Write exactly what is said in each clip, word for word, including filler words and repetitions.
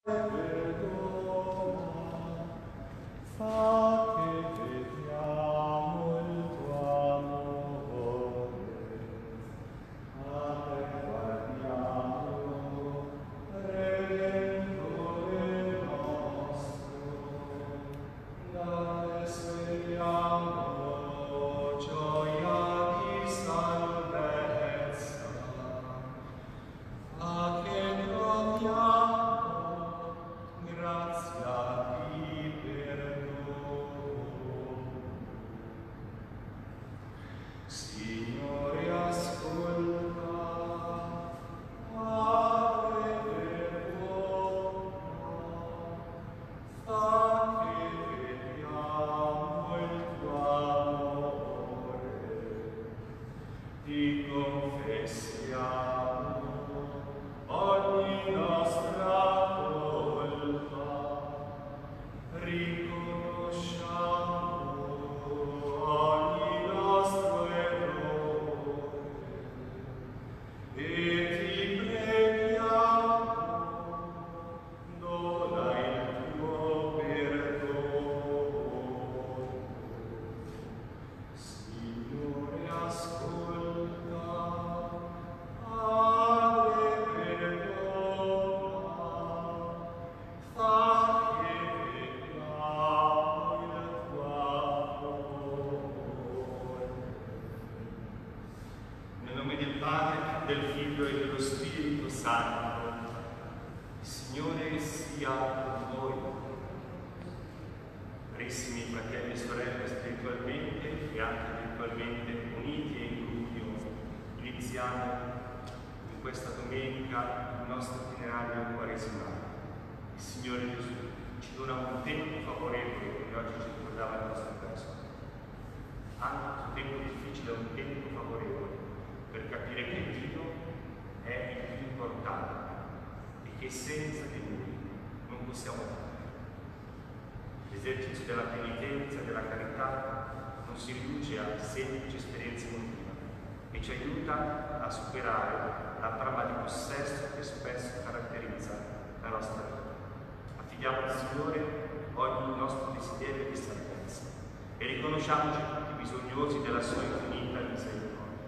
L'esercizio della penitenza e della carità non si riduce a semplice esperienza emotiva e ci aiuta a superare la trama di possesso che spesso caratterizza la nostra vita. Affidiamo al Signore ogni nostro desiderio di salvezza e riconosciamoci tutti bisognosi della sua infinita misericordia.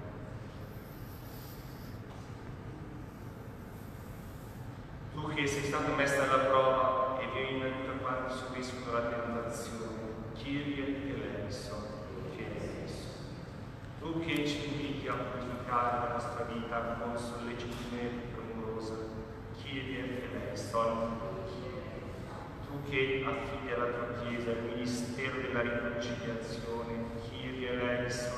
Tu che sei stato messo alla prova e vieni in aiuto a quanti subiscono la tentazione, Kyrie eleison, Kyrie eleison. Tu che ci inviti a purificare la nostra vita con sollecitudine premurosa, Kyrie eleison. Tu che affidi alla tua Chiesa il ministero della riconciliazione, Kyrie eleison.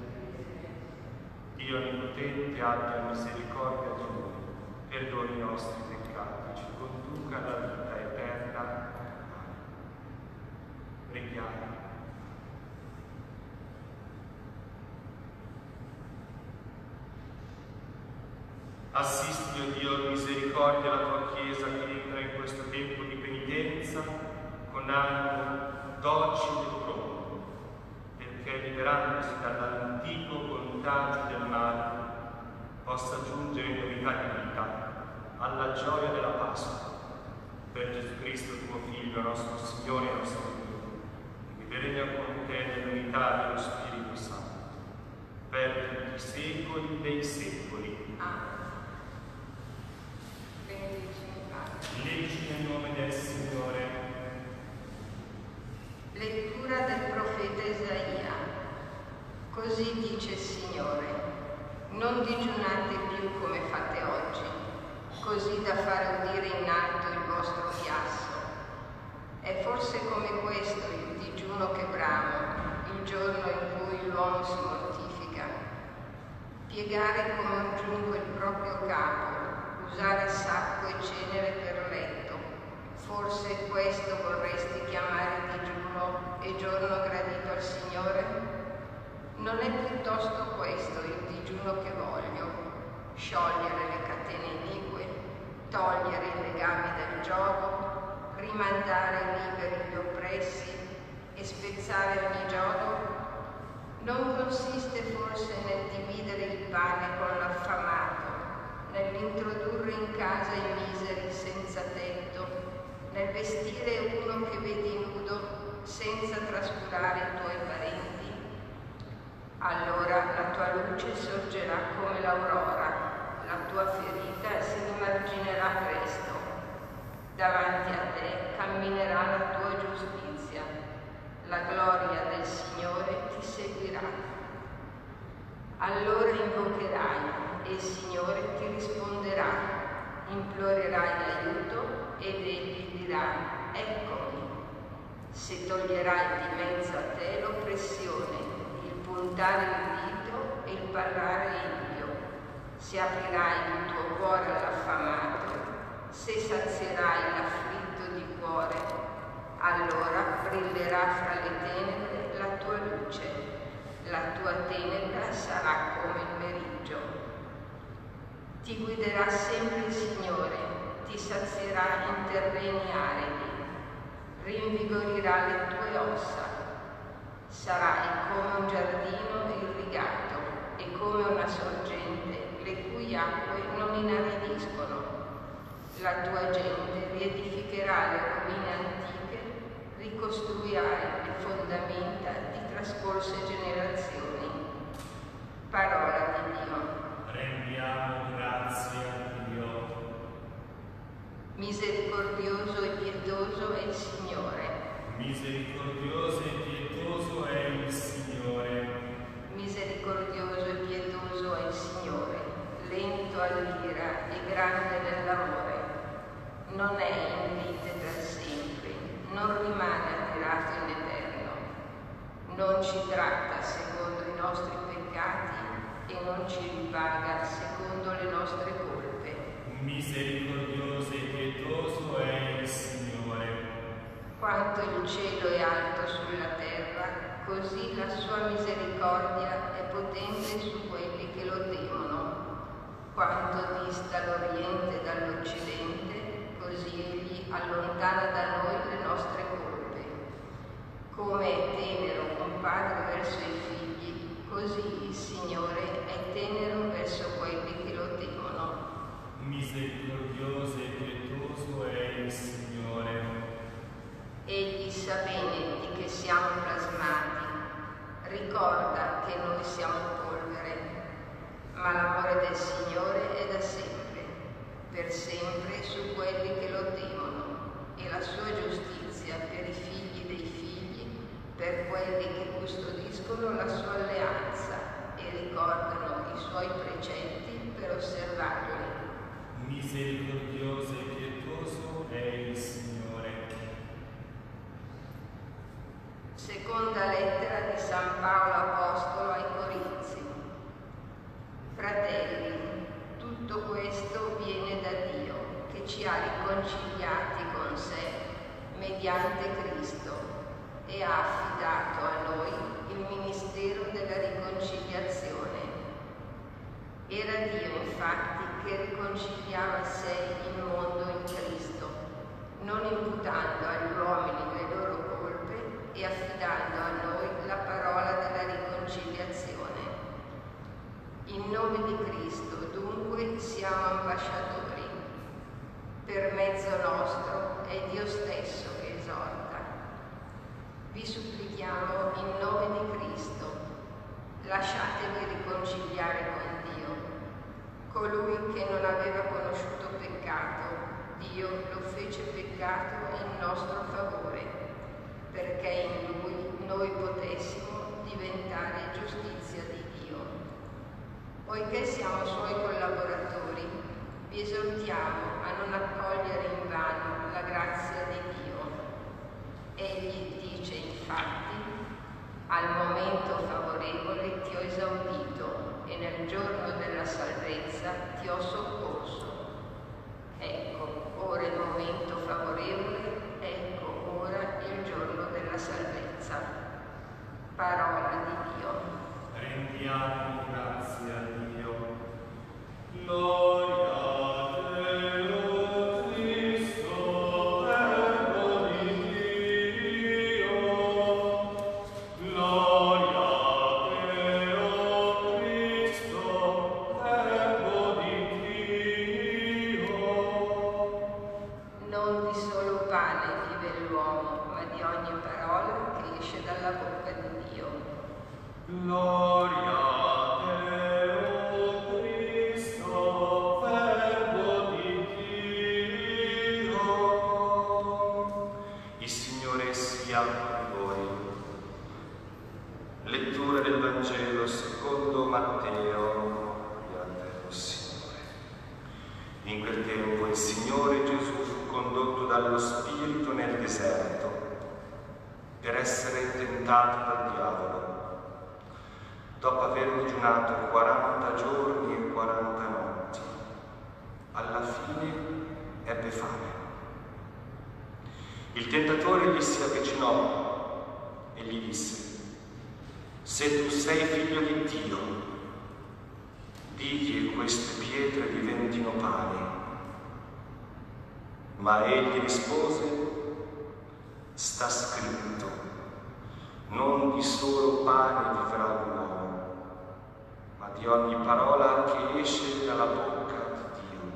Dio Onnipotente abbia misericordia di noi, perdoni i nostri peccati, ci conduca alla vita eterna. Preghiamo. Assisti, o Dio, misericordia alla tua Chiesa che entra in questo tempo di penitenza con animo docile e pronto, perché liberandosi dall'antico contagio del male possa giungere in novità di vita alla gioia della Pasqua. Per Gesù Cristo, tuo Figlio, nostro Signore e nostro Dio, che vi regna con te nell'unità dello Spirito Santo, per tutti i secoli dei secoli. Amen. Benedicimi, Padre. Leggi nel nome del Signore. Lettura del profeta Isaia. Così dice il Signore: non digiunate più come fate oggi, così da fare udire in alto il vostro chiasso. È forse come questo il digiuno che brama, il giorno in cui l'uomo si mortifica? Piegare come un giunco il proprio capo, usare sacco e cenere per letto. Forse questo vorresti chiamare digiuno e giorno gradito al Signore? Non è piuttosto questo il digiuno che voglio: sciogliere le catene inique, togliere i legami del giogo, rimandare liberi gli oppressi e spezzare ogni giogo? Non consiste forse nel dividere il pane con l'affamato, nell'introdurre in casa i miseri senza tetto, vestire uno che vedi nudo senza trascurare i tuoi parenti? Allora la tua luce sorgerà come l'aurora, la tua ferita si rimarginerà presto. Davanti a te camminerà la tua giustizia, la gloria del Signore ti seguirà. Allora invocherai e il Signore ti risponderà, implorerai aiuto ed egli dirà: eccomi. Se toglierai di mezzo a te l'oppressione, il puntare il dito e il parlare impio, se aprirai il tuo cuore all'affamato, se sazierai l'afflitto di cuore, allora brillerà fra le tenebre la tua luce, la tua tenebra sarà come il meriggio. Ti guiderà sempre il Signore, ti sazierà in terreni aridi, rinvigorirà le tue ossa. Sarai come un giardino irrigato e come una sorgente le cui acque non inaridiscono. La tua gente riedificherà le rovine antiche, ricostruirà le fondamenta di trascorse generazioni. Parola di Dio. Rendiamo grazie a Dio. Misericordioso e pietoso è il Signore. Misericordioso e pietoso è il Signore. Misericordioso e pietoso è il Signore, lento all'ira e grande nell'amore. Non è invite per sempre, non rimane ammirato in eterno. Non ci tratta secondo i nostri peccati e non ci ripaga secondo le nostre colpe. Misericordioso e pietoso è il Signore. Quanto il cielo è alto sulla terra, così la sua misericordia è potente su quelli che lo temono. Quanto dista l'Oriente dall'Occidente, così egli allontana da noi le nostre colpe. Come è tenero un padre verso i figli, così il Signore è tenero verso quelli che lo temono. Misericordioso e pietoso è il Signore. Egli sa bene di che siamo plasmati, ricorda che noi siamo polvere, ma l'amore del Signore è da sempre, per sempre su quelli che lo temono, e la sua giustizia per i figli dei figli, per quelli che custodiscono la sua alleanza e ricordano i suoi precetti per osservarli. Misericordioso e pietoso è il Signore. Seconda lettera di San Paolo Apostolo ai Corinzi. Fratelli, tutto questo viene da Dio, che ci ha riconciliati con sé mediante Cristo e ha affidato a noi il ministero della riconciliazione. Era Dio, infatti, che riconciliava a sé il mondo in Cristo, non imputando agli uomini le loro colpe e affidando a noi la parola della riconciliazione. In nome di Cristo, dunque, siamo ambasciatori. Per mezzo nostro è Dio stesso che esorta. Vi supplichiamo in nome di Cristo, lasciatevi riconciliare con Dio. Colui che non aveva conosciuto peccato, Dio lo fece peccato in nostro favore, perché in Lui noi potessimo diventare giustizia di Dio. Poiché siamo Suoi collaboratori, vi esortiamo a non accogliere in vano la grazia di Dio. Egli dice infatti: al momento favorevole ti ho esaudito e nel giorno della salvezza ti ho soccorso. Ecco, ora il momento favorevole, ecco ora il giorno della salvezza. Parola di Dio. Rendiamo grazie a Dio. Gloria a te, o Cristo. solo pane vive l'uomo, ma di ogni parola che esce dalla bocca di Dio. Gloria a te, o Cristo, Verbo di Dio. Il Signore sia con voi. Lettura del Vangelo secondo Matteo. In quel tempo il Signore Gesù fu condotto dallo Spirito nel deserto per essere tentato dal diavolo. Dopo aver digiunato quaranta giorni e quaranta notti, alla fine ebbe fame. Il tentatore gli si avvicinò e gli disse: «Se tu sei figlio di Dio, di che queste pietre diventino pane». Ma egli rispose: «Sta scritto, non di solo pane vivrà l'uomo, ma di ogni parola che esce dalla bocca di Dio».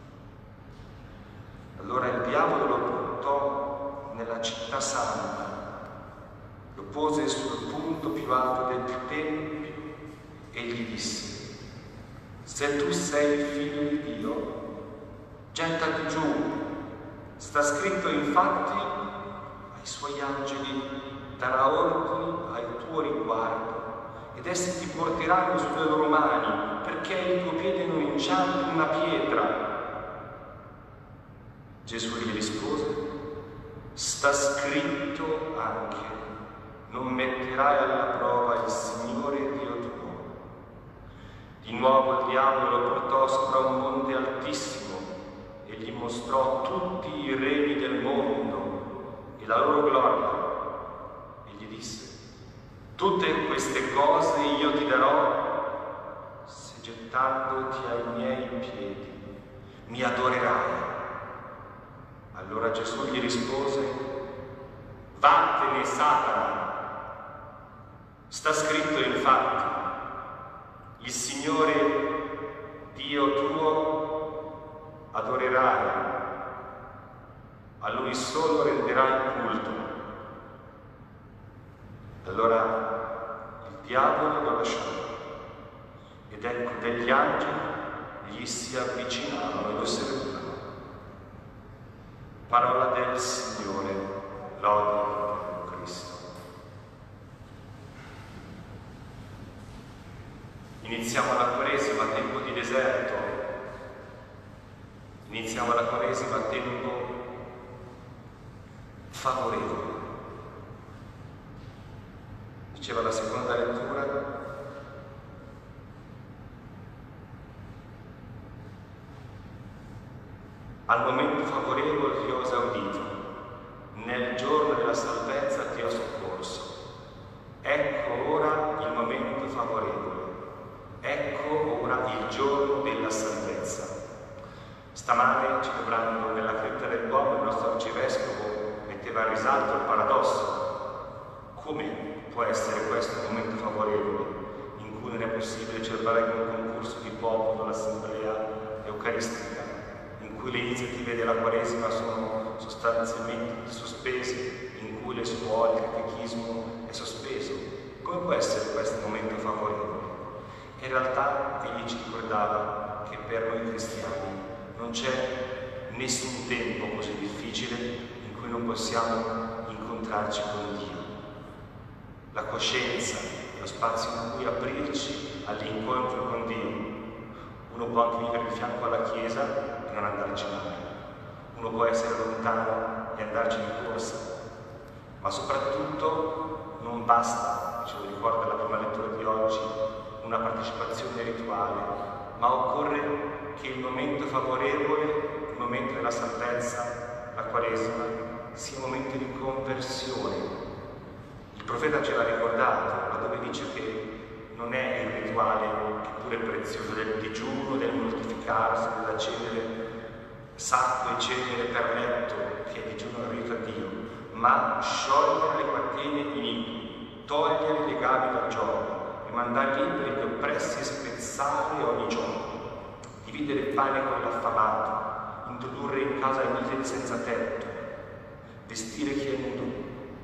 Allora il diavolo lo portò nella città santa, lo pose sul punto più alto del tempio e gli disse: «Se tu sei figlio di Dio, gettati giù. Sta scritto infatti, ai suoi angeli darà ordini al tuo riguardo, ed essi ti porteranno sulle loro mani, perché il tuo piede non inciampi in una pietra». Gesù gli rispose: «Sta scritto anche, non metterai alla prova il Signore Dio tuo». Di nuovo il diavolo lo portò sopra un monte altissimo e gli mostrò tutti i regni del mondo e la loro gloria, e gli disse: «Tutte queste cose io ti darò se gettandoti ai miei piedi mi adorerai». Allora Gesù gli rispose: «Vattene, Satana! Sta scritto infatti, il Signore Dio tuo adorerai, a Lui solo renderai culto». Allora il diavolo lo lasciò, ed ecco degli angeli gli si avvicinarono e lo servivano. Parola del Signore, lode a Cristo. Iniziamo la Quaresima, tempo di deserto. Iniziamo la Quaresima, tempo favorevole. Diceva la seconda lettura: «Al momento favorevole ti ho esaudito, nel giorno della salvezza ti ho soccorso. Ecco ora il momento favorevole, ecco ora il giorno della salvezza». Stamane, celebrando nella cripta del Duomo, il nostro arcivescovo metteva in risalto il paradosso. Come può essere questo un momento favorevole in cui non è possibile celebrare con un concorso di popolo l'assemblea eucaristica, in cui le iniziative della Quaresima sono sostanzialmente sospese, in cui le scuole, il catechismo è sospeso? Come può essere questo un momento favorevole? In realtà egli ci ricordava che per noi cristiani non c'è nessun tempo così difficile in cui non possiamo incontrarci con Dio. La coscienza è lo spazio in cui aprirci all'incontro con Dio. Uno può anche vivere di fianco alla Chiesa e non andarci mai. Uno può essere lontano e andarci di corsa. Ma soprattutto non basta, ce lo ricorda la prima lettura di oggi, una partecipazione rituale, ma occorre che il momento favorevole, il momento della salvezza, la Quaresima, sia un momento di conversione. Il profeta ce l'ha ricordato, laddove dice che non è il rituale, che pure è prezioso, del digiuno, del mortificarsi, dell'accendere sacco e cenere per letto, che è digiuno aiuta a Dio, ma sciogliere le catene iniqui, togliere i legami dal gioco, rimandare liberi gli oppressi e spezzare ogni gioco, dividere il pane con l'affamato, introdurre in casa i miseri senza tetto, vestire chi è nudo.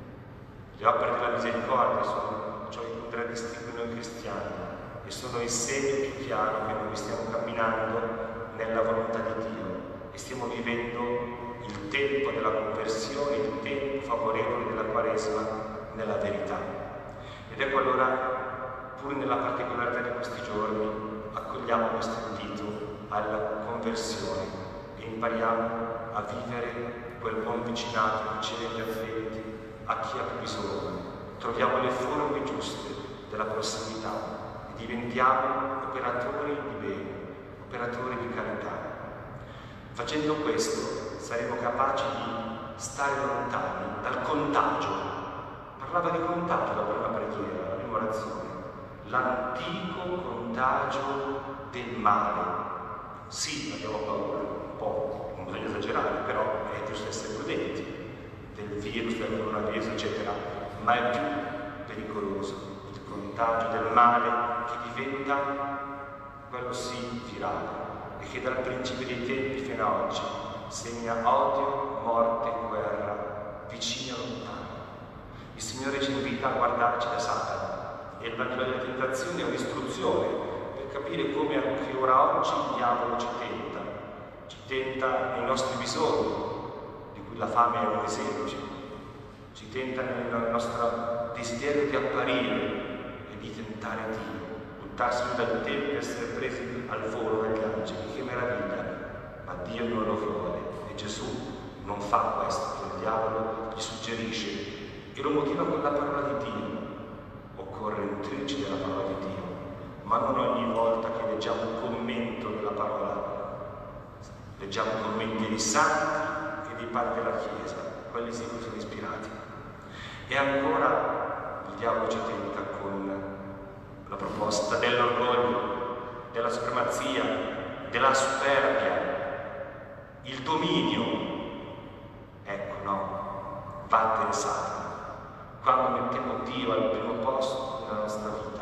Le opere della misericordia sono ciò che contraddistingue noi cristiani e sono il segno più chiaro che noi stiamo camminando nella volontà di Dio e stiamo vivendo il tempo della conversione, il tempo favorevole della Quaresima nella verità. Ed ecco allora, pur nella particolarità di questi giorni, accogliamo questo invito alla conversione e impariamo a vivere quel buon vicinato che ci rende affetti a chi ha più bisogno. Troviamo le forme giuste della prossimità e diventiamo operatori di bene, operatori di carità. Facendo questo saremo capaci di stare lontani dal contagio. Parlava di contagio la prima preghiera, la prima orazione. L'antico contagio del male. Sì, abbiamo paura, un po', non bisogna esagerare, però è giusto essere prudenti, del virus, del coronavirus, eccetera, ma è più pericoloso il contagio del male che diventa, quello sì, virale, e che dal principio dei tempi fino a oggi segna odio, morte, guerra, vicini e lontani. Il Signore ci invita a guardarci da Satana e il Vangelo delle Tentazioni è un'istruzione per capire come anche ora oggi il diavolo ci tenta, ci tenta nei nostri bisogni, di cui la fame è un esempio, ci tenta nel nostro desiderio di apparire e di tentare Dio, buttarsi giù dal tempio e essere presi al volo dagli angeli. Che meraviglia! Ma Dio non lo vuole e Gesù non fa questo, che il diavolo gli suggerisce e lo motiva con la parola di Dio. Occorre nutrirci della parola di Dio, ma non ogni volta che leggiamo un commento della parola, leggiamo commenti dei santi e dei padri della Chiesa, quelli sì che sono ispirati. E ancora il diavolo ci tenta con la proposta dell'orgoglio, della supremazia, della superbia, il dominio. Ecco, no, vattene Satana. Quando mettiamo Dio al primo posto nella nostra vita,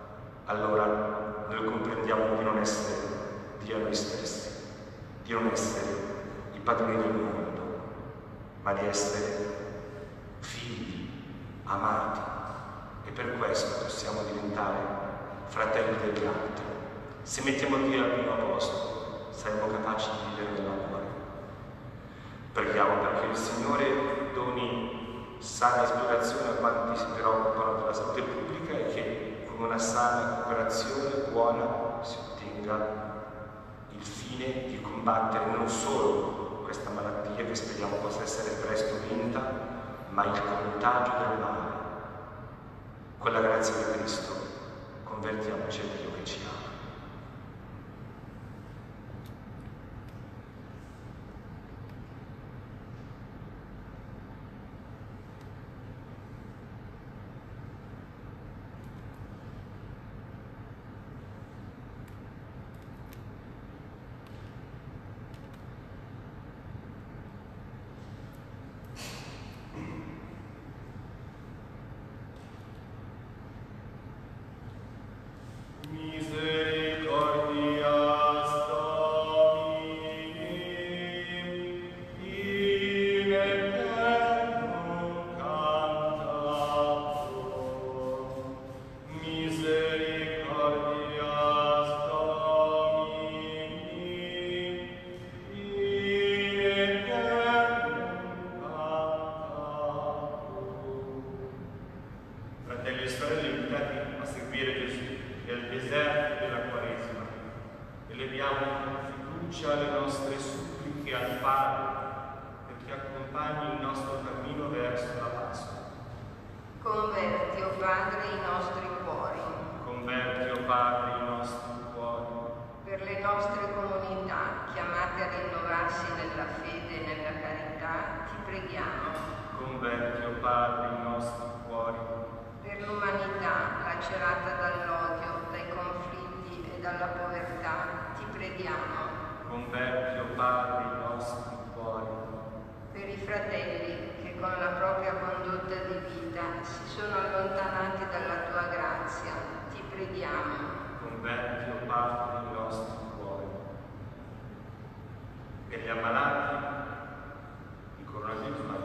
allora noi comprendiamo di non essere Dio a noi stessi, di non essere i padroni del mondo, ma di essere figli, amati, e per questo possiamo diventare fratelli degli altri. Se mettiamo Dio al primo posto, saremo capaci di vivere nell'amore. Preghiamo perché il Signore doni sana ispirazione a quanti si preoccupano della salute pubblica e che con una sana cooperazione buona si ottenga il fine di combattere non solo questa malattia, che speriamo possa essere presto vinta, ma il contagio del male. Con la grazia di Cristo convertiamoci a Dio che ci ama. Fratelli e sorelle, invitati a seguire Gesù nel deserto della Quaresima, eleviamo con fiducia le nostre suppliche al Padre perché accompagni il nostro cammino verso la Pasqua. Converti, o Padre, i nostri cuori. Converti, o Padre, i nostri cuori. Per le nostre comunità, chiamate a rinnovarsi nella fede e nella carità, ti preghiamo. Converti, o Padre, i nostri cuori. Per l'umanità, lacerata dall'odio, dai conflitti e dalla povertà, ti preghiamo. Converti, o Padre, i nostri cuori. Per i fratelli che con la propria condotta di vita si sono allontanati dalla tua grazia, ti preghiamo. Converti, o Padre, i nostri cuori. Per gli ammalati di coronavirus, ma tutte le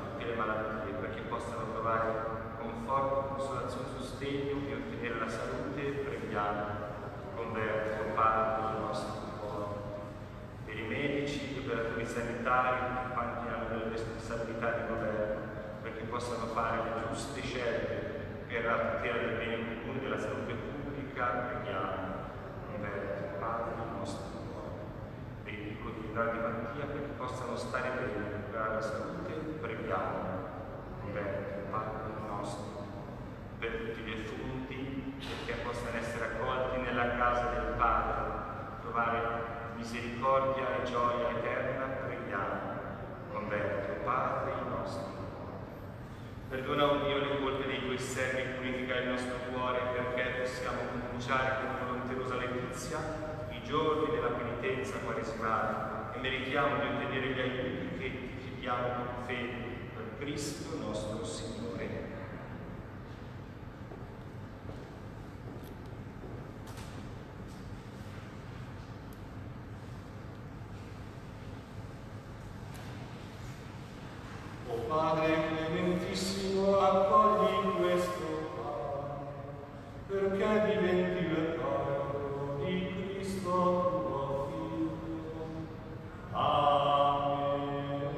malattie, perché possano trovare conforto, consolazione, sostegno e ottenere la salute, preghiamo. Converti, o Padre, il nostro cuore. Per i medici, gli operatori sanitari, tutti quanti hanno delle responsabilità di governo, perché possano fare le giuste scelte per la tutela del bene comune, della salute pubblica, preghiamo. Converti, o Padre, il nostro cuore. Per i piccoli di grande malattia, perché possano stare bene, per la salute, preghiamo. Converti, o Padre, il nostro cuore. Per tutti gli defunti, perché possano essere accolti nella casa del Padre, trovare misericordia e gioia eterna, preghiamo. Converti, o Padre, il nostro cuore. Perdona, o Dio, le colpe dei tuoi servi e purifica il nostro cuore, perché possiamo cominciare con volonterosa letizia i giorni della penitenza quaresimale e meritiamo di ottenere gli aiuti che ti chiediamo con fede per Cristo nostro Signore. Padre clementissimo, accogli questo pane, perché diventi il corpo di Cristo tuo Figlio. Amen.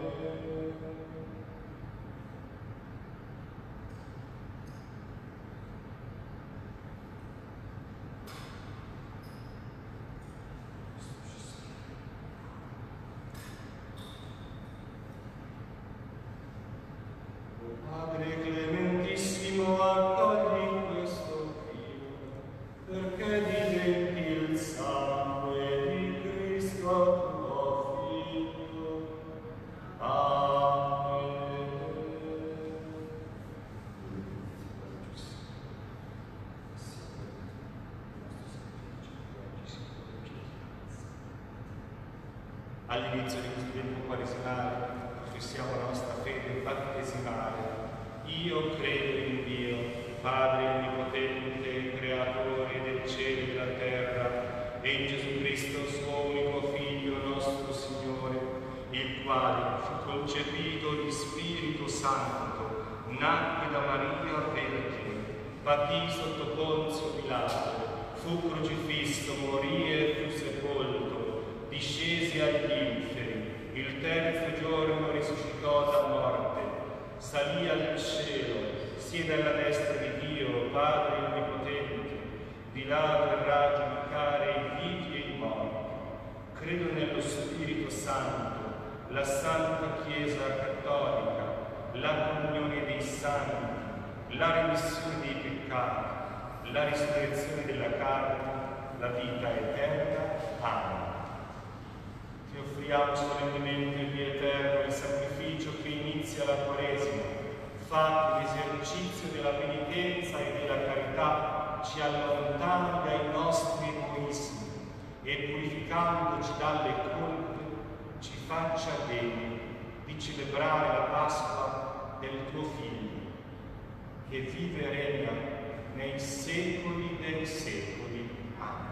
Padre clementissimo, accogli questo Figlio, perché diventi il sangue di Cristo tuo Figlio. Amen. All'inizio di questo tempo quaresimale professiamo la nostra fede battesimale. Io credo in Dio, Padre onnipotente, creatore del cielo e della terra, e in Gesù Cristo, suo unico Figlio, nostro Signore, il quale fu concepito di Spirito Santo, nacque da Maria Vergine, patì sotto Ponzio Pilato, fu crocifisso, morì e fu sepolto, discese agli inferi, il terzo giorno risuscitò da morte, salì al cielo, siede alla destra di Dio, Padre onnipotente, di là verrà a giudicare i vivi e i morti. Credo nello Spirito Santo, la Santa Chiesa Cattolica, la comunione dei santi, la remissione dei peccati, la risurrezione della carne, la vita eterna. Amen. Ti offriamo solennemente, Dio eterno, il sacrificio che inizia la Quaresima, fatto l'esercizio della penitenza e della carità, ci allontani dai nostri egoismi e, purificandoci dalle colpe, ci faccia bene di celebrare la Pasqua del tuo Figlio, che vive e regna nei secoli dei secoli. Amen.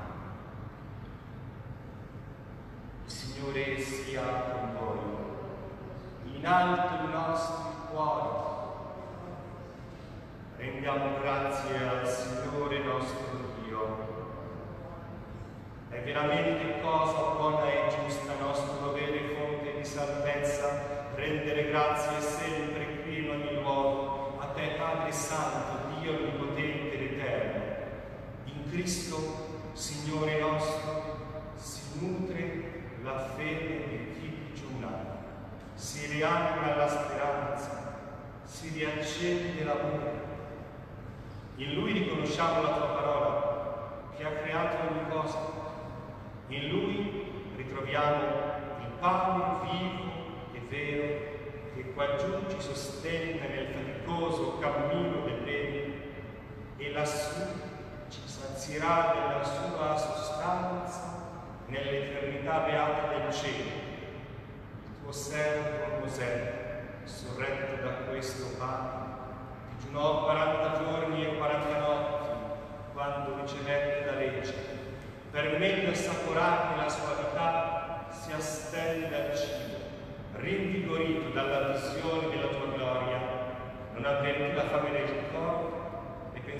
Il Signore sia con voi, in alto i nostri cuori. Rendiamo grazie al Signore nostro Dio. È veramente cosa buona e giusta, nostro dovere e fonte di salvezza, rendere grazie sempre qui in ogni luogo a te, Padre Santo, Dio onnipotente ed eterno. In Cristo, Signore nostro, si nutre la fede di chi digiuna, si rianima la speranza, si riaccende l'amore. In Lui riconosciamo la tua parola, che ha creato ogni cosa. In Lui ritroviamo il pane vivo e vero, che quaggiù ci sostiene nel faticoso cammino del bene, e lassù ci sazierà della sua sostanza nell'eternità beata del cielo. Il tuo servo Mosè, sorretto da questo pane, digiunò quaranta giorni e quaranta notti quando ricevette la legge. Per meglio assaporarne la sua vita, si astenne dal cibo, rinvigorito dalla visione della tua gloria,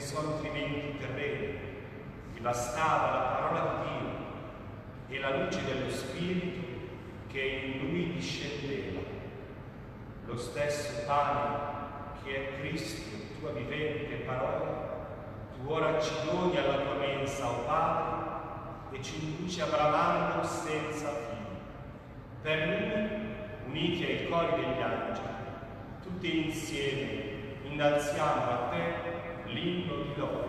soffrimenti terreni, gli bastava la parola di Dio e la luce dello Spirito che in lui discendeva. Lo stesso pane che è Cristo, tua vivente parola, tu ora ci doni alla tua mensa, o Padre, e ci induci a bramando senza fine. Per lui, uniti ai cori degli angeli, tutti insieme innalziamo a te l'inno di lode.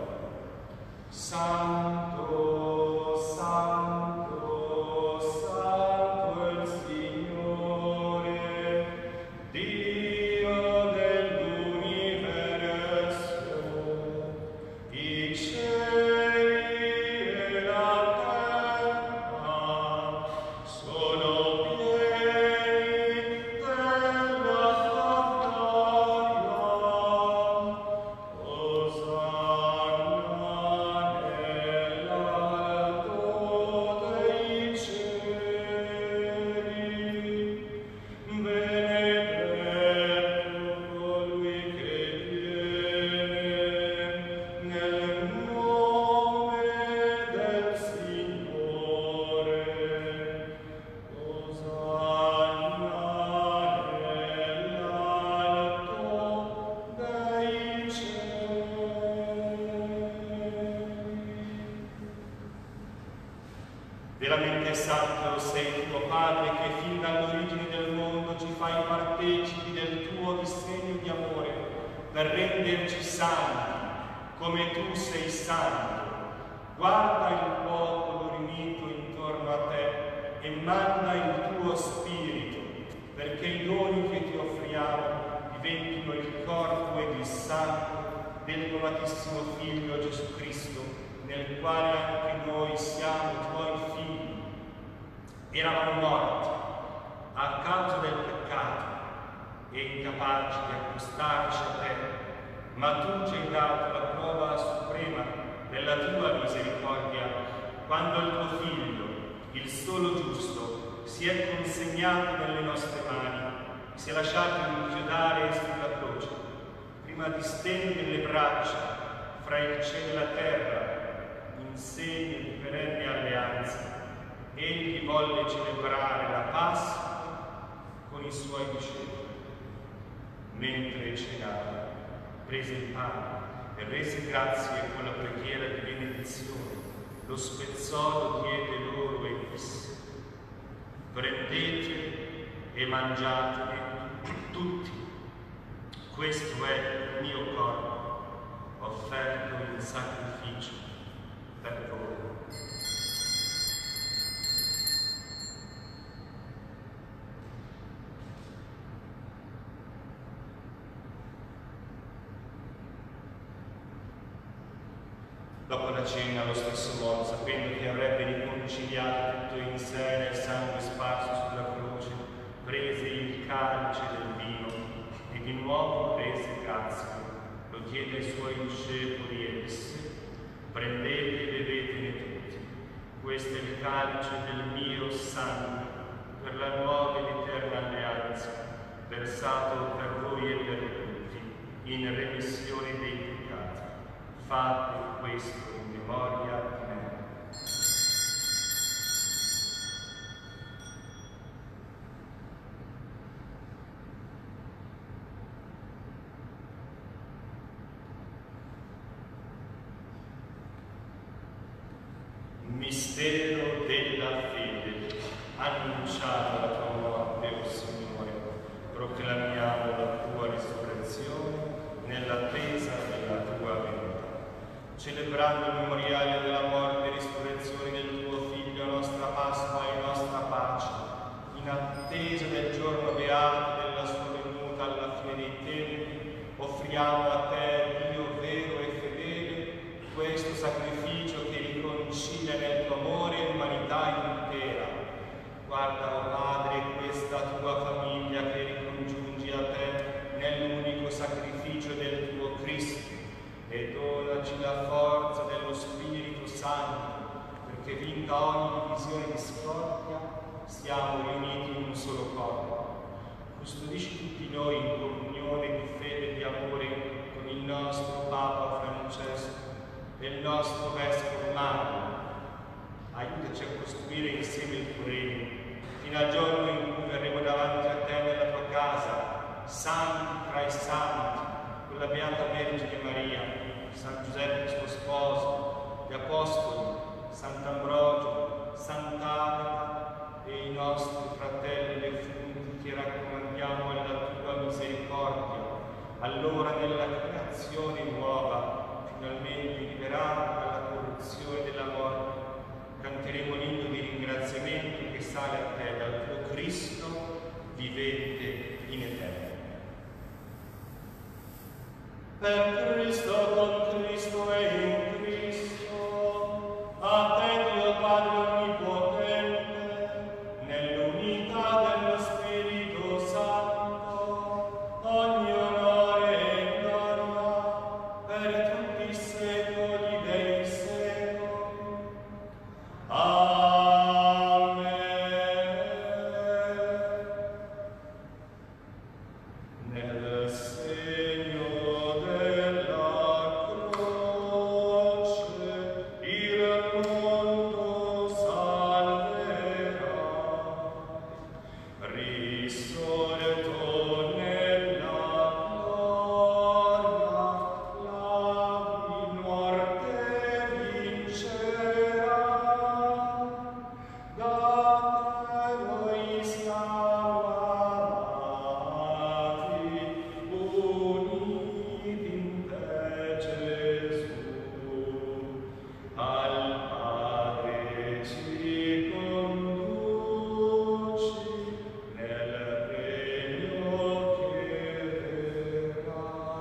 Santo, santo, santo è il Signore, Dio dell'universo. I cieli e la terra sono pieni della tua gloria. Osanna nell'alto dei cieli. Benedetto colui che viene nel nome del Signore. Osanna nell'alto dei cieli. Veramente santo sei tuo Padre, che fin dall'origine del mondo ci fai partecipi del tuo disegno di amore per renderci santi, come tu sei santo. Guarda il popolo riunito intorno a te e manda il tuo Spirito, perché i doni che ti offriamo diventino il corpo ed il sangue del tuo amatissimo Figlio Gesù Cristo, nel quale anche noi siamo tuoi figli. Eravamo morti a causa del peccato e incapaci di accostarci a te, ma tu ci hai dato la prova suprema della tua misericordia, quando il tuo Figlio, il solo giusto, si è consegnato nelle nostre mani, si è lasciato inchiodare sulla croce, prima di stendere le braccia fra il cielo e la terra, in segno di perenne alleanza. Egli volle celebrare la Pasqua con i suoi discepoli. Mentre cenava, prese il pane e rese grazie con la preghiera di benedizione, lo spezzò, lo diede loro e disse: prendete e mangiatene tutti, questo è il mio corpo, offerto in sacrificio per voi. Dopo la cena, allo stesso modo, sapendo che avrebbe riconciliato tutto in sé nel sangue sparso sulla croce, prese il calice del vino e di nuovo rese grazie, lo diede ai suoi discepoli e disse: prendete e bevetene tutti, questo è il calice del mio sangue, per la nuova ed eterna alleanza, versato per voi e per tutti, in remissione dei peccati. Fate questo in memoria di me. Mistero della fede. Annunciamo la tua morte, o Signore. Proclamiamo la tua risurrezione nell'attesa della tua venuta. Celebrando il memoriale della morte e risurrezione del tuo Figlio, nostra Pasqua e nostra pace, in attesa del giorno beato della sua venuta alla fine dei tempi, offriamo a te, Dio vero e fedele, questo sacrificio che riconcilia nel tuo amore l'umanità intera. Guarda, o Padre, questa tua famiglia che ricongiungi a te nell'unico sacrificio del tuo Cristo, e donaci la forza dello Spirito Santo, perché vinta ogni divisione di discordia, siamo riuniti in un solo corpo. Custodisci tutti noi in comunione di fede e di amore con il nostro Papa Francesco, fino al giorno in cui verremo davanti a te nella tua casa, santi tra i santi, con la Beata Vergine Maria, San Giuseppe suo sposo, gli Apostoli, Sant'Ambrogio, Sant'Agata e i nostri fratelli defunti che raccomandiamo alla tua misericordia. Allora nella creazione nuova, finalmente liberati dalla corruzione della morte, canteremo l'inno di ringraziamento che sale a te dal tuo Cristo vivente in eterno. Per Cristo, con Cristo e in Cristo, a te Dio Padre Onnipotente, nell'unità dello Spirito Santo, ogni onore e gloria per tutti i secoli dei secoli. Amen. Nel segno della croce il mondo salverà, risorto nella gloria, la morte vincerà. Da te noi siamo amati, uniti in te, Gesù. Al Padre ci conduci nel regno che verrà.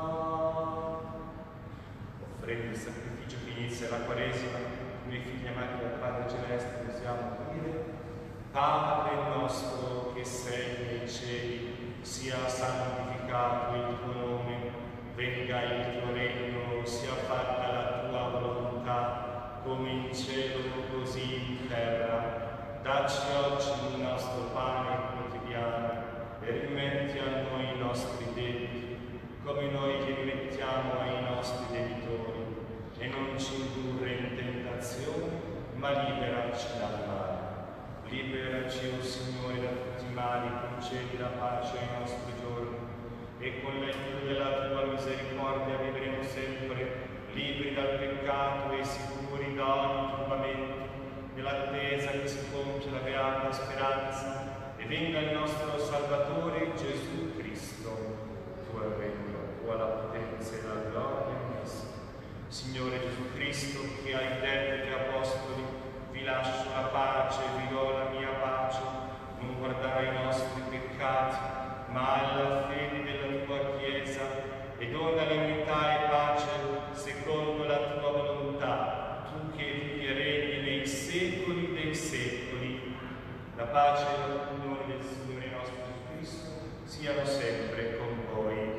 Offrendo il sacrificio che inizia la Quaresima, noi figli amati dal Padre Celeste, possiamo dire: Padre nostro che sei nei cieli, sia santificato il tuo nome, venga il tuo regno, sia fatta la tua volontà, come in cielo così in terra. Dacci oggi il nostro pane quotidiano e rimetti a noi i nostri debiti, come noi li rimettiamo ai nostri debitori, e non ci indurre in tentazione, ma liberaci dal male. Liberaci, o Signore, da tutti i mali, concedi la pace ai nostri giorni, e con l'aiuto della tua misericordia vivremo sempre liberi dal peccato e sicuri da ogni turbamento, nell'attesa che si compia la beata speranza e venga il nostro Salvatore Gesù Cristo. Tuo è il regno, tua la potenza e la gloria. Signore Gesù Cristo, che hai detto ai tuoi apostoli: vi lascio la pace, vi do la mia pace, non guardare i nostri peccati, ma alla fede della tua Chiesa, e dona l'unità e pace secondo la tua volontà, tu che vivi e regni nei secoli dei secoli. La pace e l'onore del Signore nostro Gesù Cristo siano sempre con voi.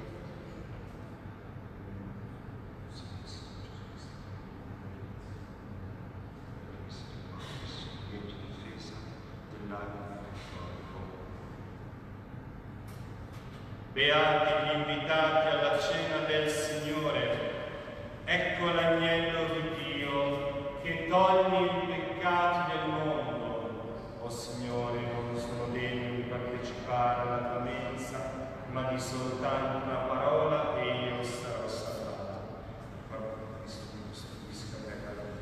Beati gli invitati alla cena del Signore. Ecco l'agnello di Dio che toglie i peccati del mondo. O Signore, non sono degno di partecipare alla tua mensa, ma di soltanto una parola e io sarò salvato. Proprio Cristo mi custodisca per la vita.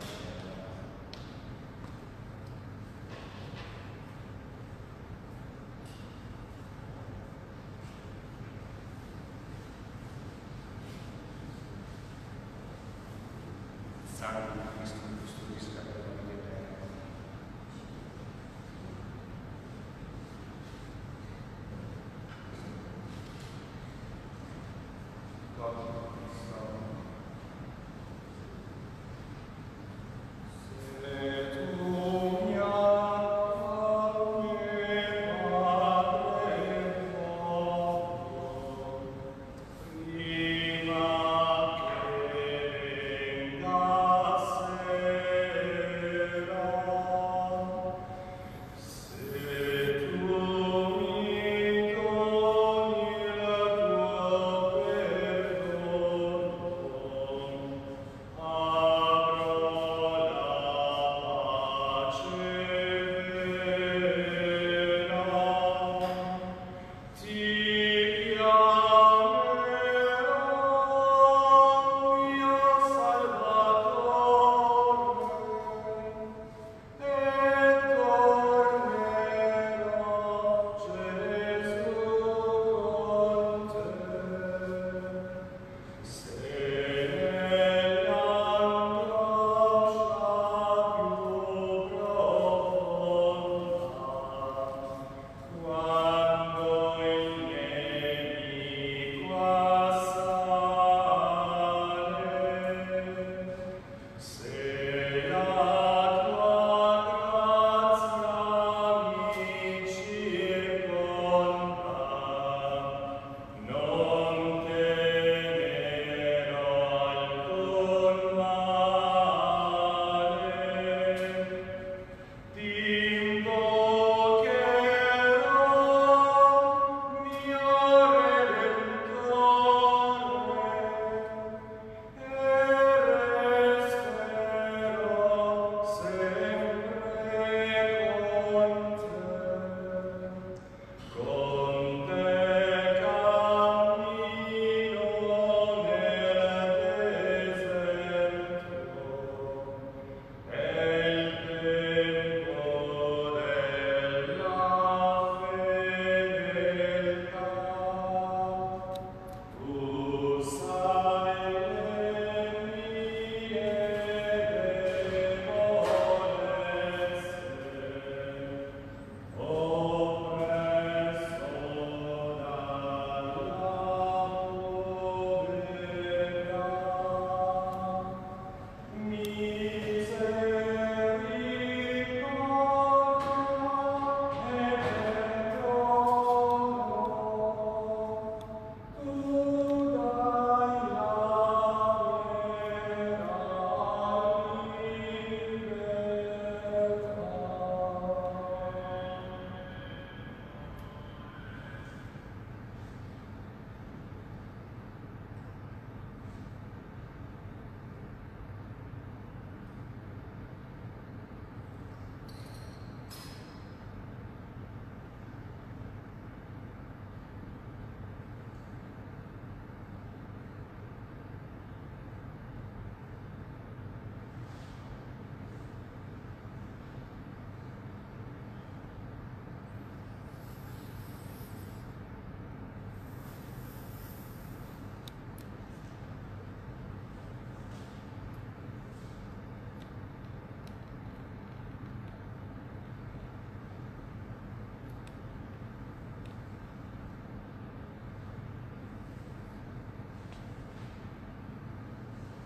Sangue di Cristo mi custodisca per la vita eterna. Thank you.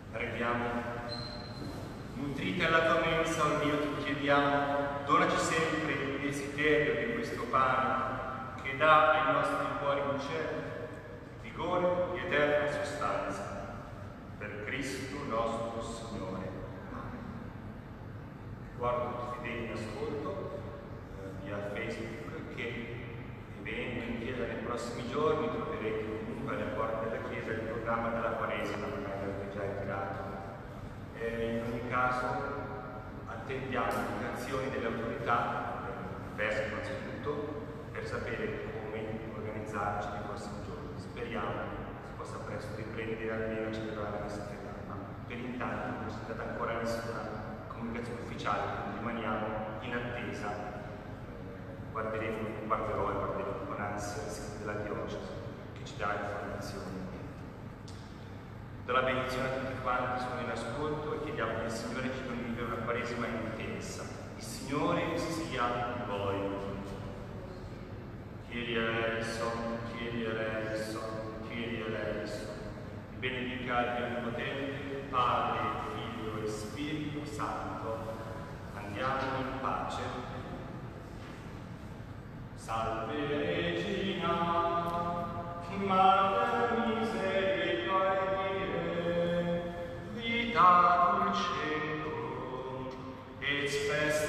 Preghiamo. Nutrita la tua mensa, o Dio, ti chiediamo, donaci sempre il desiderio di questo pane che dà ai nostri cuori un cielo, vigore e eterna sostanza. Per Cristo nostro Signore. Amen. Guardo tutti i fedeli in ascolto eh, via Facebook che venendo in chiesa nei prossimi giorni troverete comunque alle porte della chiesa il programma della Quaresima, magari avete già entrato. E in ogni caso attendiamo indicazioni delle autorità, del vescovo innanzitutto, per sapere come organizzarci nei prossimi giorni. Speriamo si possa presto riprendere almeno a celebrare la messa fedele, ma per intanto non c'è stata ancora nessuna comunicazione ufficiale, quindi rimaniamo in attesa. Guarderemo, guarderò e guarderemo con ansia il sito della diocesi che ci dà informazioni. Do la benedizione a tutti quanti sono in ascolto e chiediamo che il Signore ci doni di vivere una Quaresima intensa. Il Signore sia con voi. Kyrie eleison, Kyrie eleison, Kyrie eleison. Vi benedica il Dio Onnipotente, Padre, Figlio e Spirito Santo. Andiamo in pace. Salve Regina, Mater misericordiae, vita dulcedo, et spes